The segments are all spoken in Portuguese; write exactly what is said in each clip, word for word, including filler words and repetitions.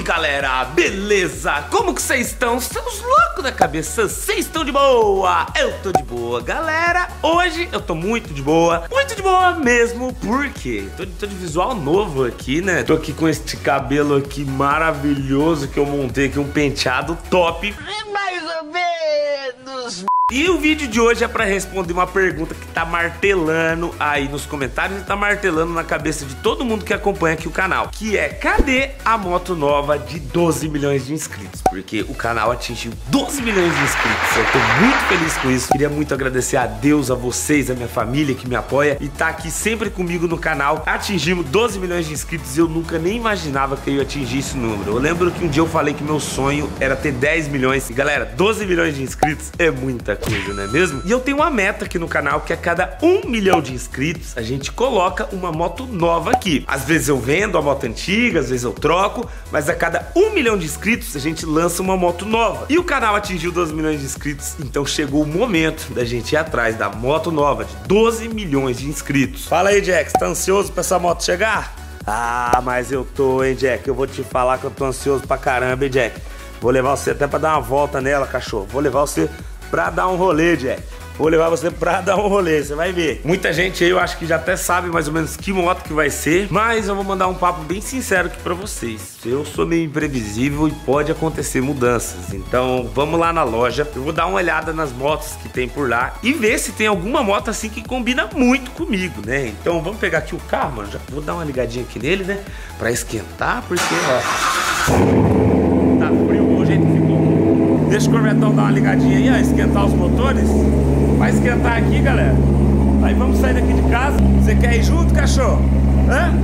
galera, beleza? Como que vocês estão? Seus loucos da cabeça, vocês estão de boa? Eu tô de boa, galera. Hoje eu tô muito de boa, muito de boa mesmo, porque tô, tô de visual novo aqui, né? Tô aqui com este cabelo aqui maravilhoso que eu montei aqui, um penteado top. Mais ou menos. E o vídeo de hoje é pra responder uma pergunta que tá martelando aí nos comentários e tá martelando na cabeça de todo mundo que acompanha aqui o canal, que é: cadê a moto nova de doze milhões de inscritos? Porque o canal atingiu doze milhões de inscritos. Eu tô muito feliz com isso. Queria muito agradecer a Deus, a vocês, a minha família que me apoia e tá aqui sempre comigo no canal. Atingimos doze milhões de inscritos e eu nunca nem imaginava que eu ia atingir esse número. Eu lembro que um dia eu falei que meu sonho era ter dez milhões. E galera, doze milhões de inscritos é muita coisa, não é mesmo? E eu tenho uma meta aqui no canal, que a cada um milhão de inscritos a gente coloca uma moto nova aqui. Às vezes eu vendo a moto antiga, às vezes eu troco, mas a cada um milhão de inscritos a gente lança uma moto nova. E o canal atingiu doze milhões de inscritos, então chegou o momento da gente ir atrás da moto nova de doze milhões de inscritos. Fala aí, Jack, você tá ansioso pra essa moto chegar? Ah, mas eu tô, hein, Jack? Eu vou te falar que eu tô ansioso pra caramba, hein, Jack? Vou levar você até pra dar uma volta nela, cachorro. Vou levar você pra dar um rolê, Jack. Vou levar você pra dar um rolê, você vai ver. Muita gente aí eu acho que já até sabe mais ou menos que moto que vai ser, mas eu vou mandar um papo bem sincero aqui pra vocês. Eu sou meio imprevisível e pode acontecer mudanças, então vamos lá na loja. Eu vou dar uma olhada nas motos que tem por lá e ver se tem alguma moto assim que combina muito comigo, né? Então vamos pegar aqui o carro, mano. Já vou dar uma ligadinha aqui nele, né? Pra esquentar, porque, ó, tá frio o jeito que ficou. Deixa o Corvetão dar uma ligadinha aí, ó, esquentar os motores. Vai esquentar aqui, galera. Aí vamos sair daqui de casa. Você quer ir junto, cachorro? Hã?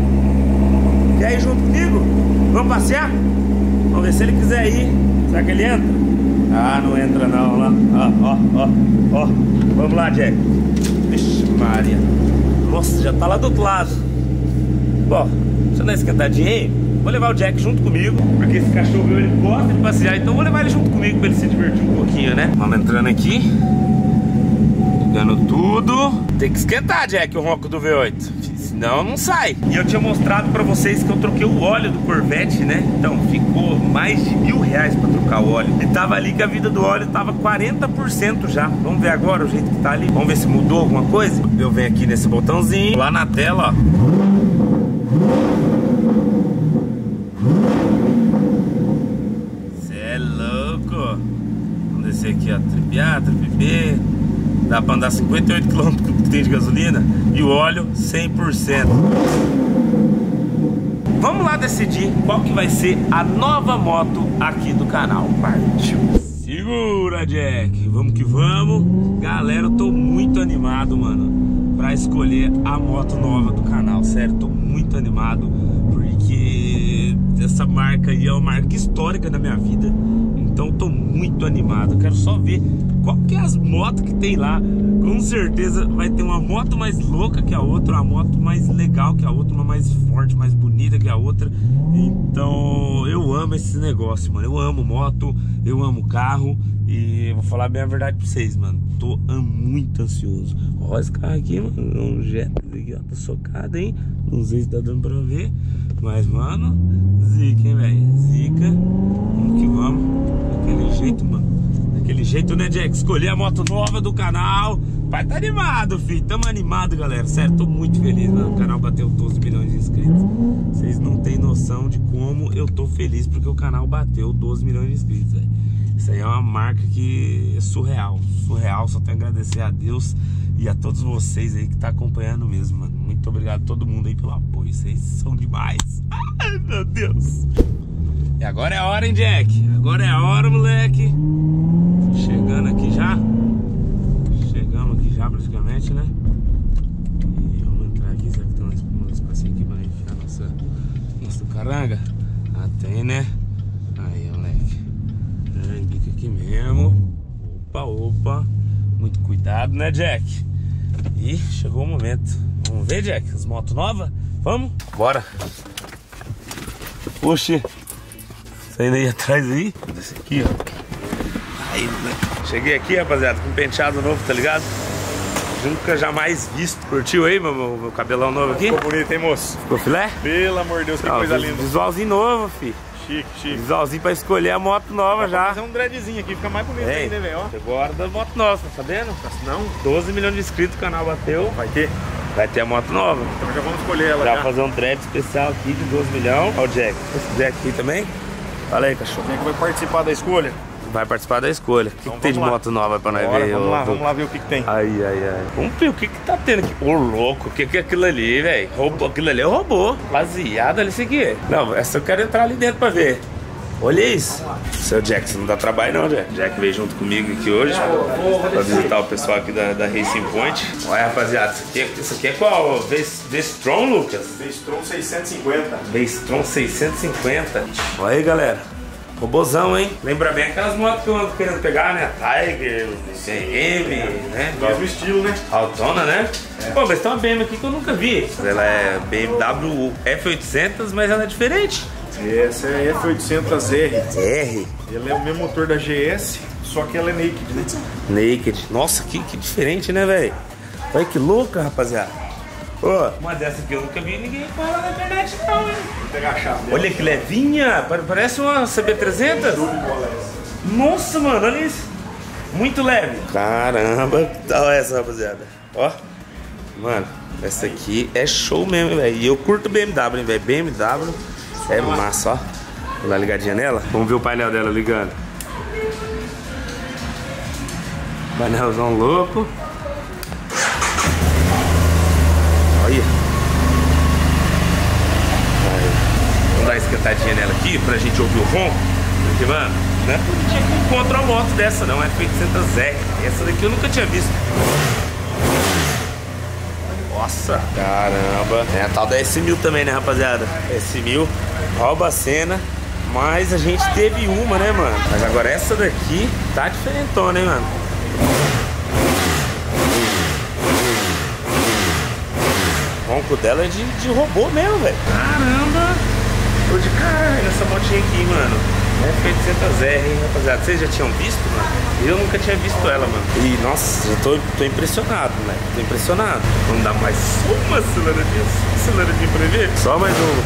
Quer ir junto comigo? Vamos passear? Vamos ver se ele quiser ir. Será que ele entra? Ah, não entra não, lá. Ó, ó, ó, ó. Vamos lá, Jack. Vixe, Maria. Nossa, já tá lá do outro lado. Bom, deixa eu dar uma esquentadinha aí. Vou levar o Jack junto comigo, porque esse cachorro ele gosta de passear, então vou levar ele junto comigo pra ele se divertir um pouquinho, né? Vamos entrando aqui. Ligando tudo. Tem que esquentar, Jack, o ronco do V oito, senão não sai. E eu tinha mostrado pra vocês que eu troquei o óleo do Corvette, né? Então ficou mais de mil reais pra trocar o óleo. E tava ali que a vida do óleo tava quarenta por cento já. Vamos ver agora o jeito que tá ali. Vamos ver se mudou alguma coisa. Eu venho aqui nesse botãozinho, lá na tela, ó. Esse aqui, ó, trip A, trip B. Dá pra andar cinquenta e oito quilômetros que tem de gasolina. E o óleo cem por cento. Vamos lá decidir qual que vai ser a nova moto aqui do canal. Partiu. Segura, Jack. Vamos que vamos. Galera, eu tô muito animado, mano, pra escolher a moto nova do canal. Sério, tô muito animado, porque essa marca aí é uma marca histórica na minha vida. Então tô muito animado, eu quero só ver qual que é as motos que tem lá. Com certeza vai ter uma moto mais louca que a outra, uma moto mais legal que a outra, uma mais forte, mais bonita que a outra. Então eu amo esse negócio, mano. Eu amo moto, eu amo carro. E vou falar bem a verdade pra vocês, mano. Tô muito ansioso. Ó esse carro aqui, mano, um Jetta aqui, ó, tá socado, hein? Não sei se tá dando pra ver, mas, mano, zica, hein, velho? Zica. Vamos que vamos. Daquele jeito, mano. Daquele jeito, né, Jack? Escolher a moto nova do canal. Vai tá animado, filho. Tamo animado, galera. Sério, tô muito feliz, mano. O canal bateu doze milhões de inscritos. Vocês não têm noção de como eu tô feliz, porque o canal bateu doze milhões de inscritos, velho. Isso aí é uma marca que é surreal. Surreal. Só tenho a agradecer a Deus e a todos vocês aí que tá acompanhando mesmo, mano. Muito obrigado a todo mundo aí pelo apoio. Vocês são demais. Ai, meu Deus. E agora é a hora, hein, Jack? Agora é a hora, moleque. Chegando aqui já. Chegamos aqui já, praticamente, né? E vamos entrar aqui. Será que tem um espacinho aqui pra enfiar nossa, nossa caranga? Ah, tem, né? Aí, moleque. Fica aqui mesmo. Opa, opa. Muito cuidado, né, Jack? E chegou o momento. Vamos ver, Jack? As motos novas? Vamos? Bora. Oxi. Saindo aí atrás aí. Desse aqui, ó. Aí, moleque. Cheguei aqui, rapaziada, com um penteado novo, tá ligado? Nunca jamais visto. Curtiu aí, meu, meu, meu cabelão novo aqui? Ficou bonito, hein, moço? Ficou filé? Pelo amor de Deus, que Ó, coisa linda. Visualzinho novo, fi. Chique, chique. Visualzinho pra escolher a moto nova. Dá já. Fazer um dreadzinho aqui, fica mais bonito ainda, né, velho? Chegou a hora da moto nova, tá sabendo? Não? doze milhões de inscritos, o canal bateu. Vai ter? Vai ter a moto nova. Então já vamos escolher ela. Já Já fazer um dread especial aqui de doze milhões. Olha o Jack. Esse Jack aqui também. Fala aí, cachorro. Quem é que vai participar da escolha? Vai participar da escolha. O que, Então, que tem de lá. moto nova pra nós Bora, ver? Vamos ô, lá, ô, vamos lá ver o que, que tem. Ai, ai, ai. Vamos ver o que que tá tendo aqui. Ô, louco, o que que é aquilo ali, velho? Aquilo ali é robô. Baseado, olha isso aqui. Não, essa eu quero entrar ali dentro pra ver. Olha isso. Seu Jack, você não dá trabalho não, Jack. Jack veio junto comigo aqui hoje pra visitar o pessoal aqui da, da Racing Point. Olha, rapaziada, isso aqui é, isso aqui é qual? V-Strom, Lucas? V-Strom seiscentos e cinquenta. V-Strom seiscentos e cinquenta. Olha aí, galera. Robozão, hein? Lembra bem aquelas motos que eu ando querendo pegar, né? Tiger, C M, né? Mesmo estilo, né? Autona, né? É. Pô, mas tem uma B M aqui que eu nunca vi. Ela é B M W F oitocentos, mas ela é diferente. Essa é F oitocentos R. R? Ela é o mesmo motor da G S, só que ela é naked, né? Naked. Nossa, que, que diferente, né, velho? Olha que louca, rapaziada. Ô, uma dessa aqui eu nunca vi ninguém falar na internet não, hein? Vou pegar a chave dela. Olha que levinha, parece uma C B trezentos. Nossa, mano, olha isso. Muito leve. Caramba, que tal essa, rapaziada? Ó, mano, essa aqui é show mesmo, velho. E eu curto B M W, hein, velho. B M W é massa, ó. Vou dar uma ligadinha nela. Vamos ver o painel dela ligando. Painelzão louco. Olha. Aí. Vamos dar uma esquentadinha nela aqui pra gente ouvir o ronco. Porque, mano, não é todo dia que encontra uma moto dessa, não. É F oitocentos R. Essa daqui eu nunca tinha visto. Nossa, caramba. É a tal da S mil também, né, rapaziada? S mil rouba a cena. Mas a gente teve uma, né, mano? Mas agora essa daqui tá diferentona, hein, mano? O ronco dela é de, de robô mesmo, velho. Caramba! Tô de caralho nessa motinha aqui, mano. F oitocentos R, hein, rapaziada? Vocês já tinham visto, mano? Eu nunca tinha visto ela, mano. E, nossa, eu tô, tô impressionado, né? Tô impressionado. Vamos dar mais uma aceleradinha, aceleradinha pra ver? Só mais uma.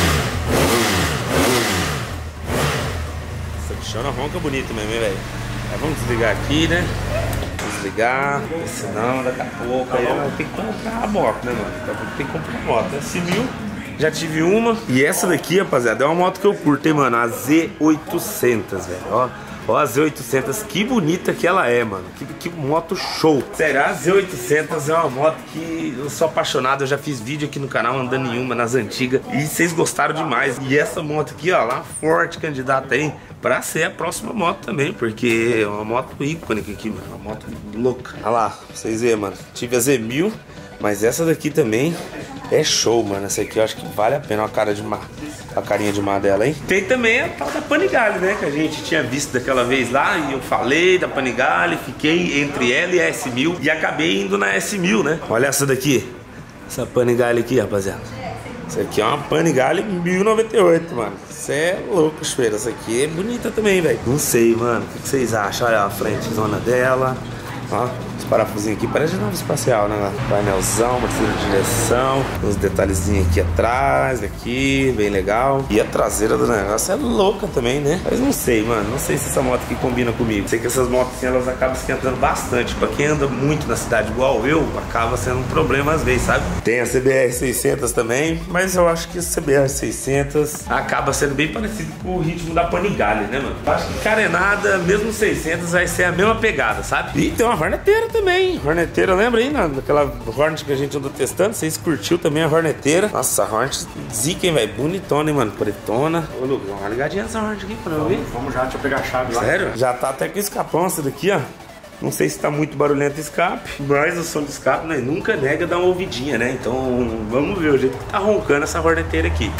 Essa bichona ronca bonita mesmo, hein, velho? Vamos desligar aqui, né? Desligar, senão daqui a pouco aí eu tenho que comprar a moto, né, mano? Daqui a pouco tem que comprar a moto. S mil, já tive uma. E essa daqui, rapaziada, é uma moto que eu curto, hein, mano? A Z oitocentos, velho, ó. Ó a Z oitocentos, que bonita que ela é, mano. Que, que moto show. Sério, a Z oitocentos é uma moto que eu sou apaixonado. Eu já fiz vídeo aqui no canal andando em uma, nas antigas. E vocês gostaram demais. E essa moto aqui, ó, lá forte candidata aí pra ser a próxima moto também. Porque é uma moto icônica aqui, mano. Uma moto louca. Olha lá, pra vocês verem, mano. Tive a Z mil, mas essa daqui também é show, mano. Essa aqui eu acho que vale a pena. Uma cara de mar. A carinha de mar dela, hein? Tem também a tal da Panigale, né? Que a gente tinha visto daquela vez lá. E eu falei da Panigale, fiquei entre ela e a S mil. E acabei indo na S mil, né? Olha essa daqui. Essa Panigale aqui, rapaziada. Essa aqui é uma Panigale mil e noventa e oito, mano. Você é louco, chuveiro. Essa aqui é bonita também, velho. Não sei, mano. O que vocês acham? Olha a frente zona dela. Ó, os parafusinhos aqui, parece de nave espacial, né? Painelzão, botão de direção, uns detalhezinhos aqui atrás, aqui, bem legal. E a traseira do negócio é louca também, né? Mas não sei, mano, não sei se essa moto aqui combina comigo. Sei que essas motos assim, elas acabam esquentando bastante. Pra quem anda muito na cidade igual eu, acaba sendo um problema às vezes, sabe? Tem a C B R seiscentos também, mas eu acho que a C B R seiscentos acaba sendo bem parecido com o ritmo da Panigale, né, mano? Eu acho que carenada, mesmo seiscentos, vai ser a mesma pegada, sabe? E tem uma Horneteira também. Horneteira, lembra aí, né? Daquela Hornet que a gente andou testando. Vocês curtiu também a Horneteira. Nossa, a Hornet zica, hein, velho? Bonitona, hein, mano? Pretona. Ô, Lucas, dá uma ligadinha nessa Hornet aqui pra eu ver. Vamos já, deixa eu pegar a chave lá. Sério? Já tá até com escapão essa daqui, ó. Não sei se tá muito barulhento o escape, mas o som do escape, né, nunca nega dar uma ouvidinha, né? Então, vamos ver o jeito que tá roncando essa Horneteira aqui.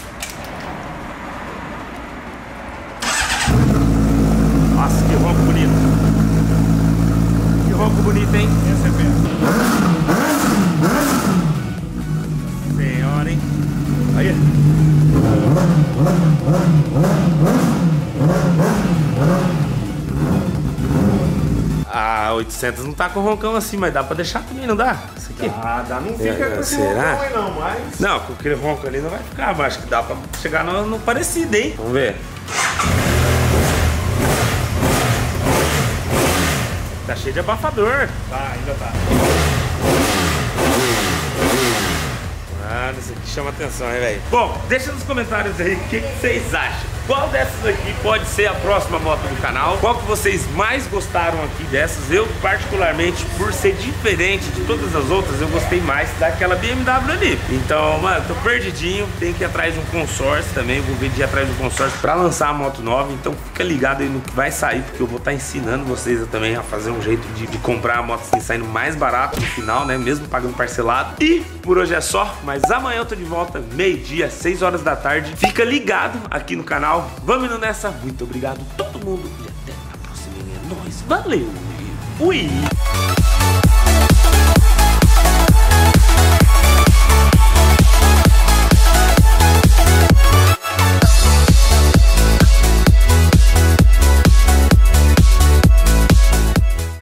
Nossa, que ronco bonito. Que ronco bonito, hein? Essa é perto. Senhora, hein? Aí. A oitocentos não tá com roncão assim, mas dá pra deixar também, não dá? Isso aqui? Dá, dá, não fica É, com esse será? roncão aí não, mas... Não, com aquele ronco ali não vai ficar, mas acho que dá pra chegar no, no parecido, hein? Vamos ver. Tá cheio de abafador. Tá, ainda tá. Ah, isso aqui chama atenção, hein, velho? Bom, deixa nos comentários aí o que, que vocês acham. Qual dessas aqui pode ser a próxima moto do canal? Qual que vocês mais gostaram aqui dessas? Eu, particularmente, por ser diferente de todas as outras, eu gostei mais daquela B M W ali. Então, mano, tô perdidinho. Tem que ir atrás de um consórcio também. Vou ver de ir atrás de um consórcio pra lançar a moto nova. Então, fica ligado aí no que vai sair, porque eu vou estar ensinando vocês também a fazer um jeito de, de comprar a moto assim, saindo mais barato no final, né? Mesmo pagando parcelado. E por hoje é só. Mas amanhã eu tô de volta, meio-dia, seis horas da tarde. Fica ligado aqui no canal. Vamos indo nessa. Muito obrigado a todo mundo e até a próxima. É nóis. Valeu e fui!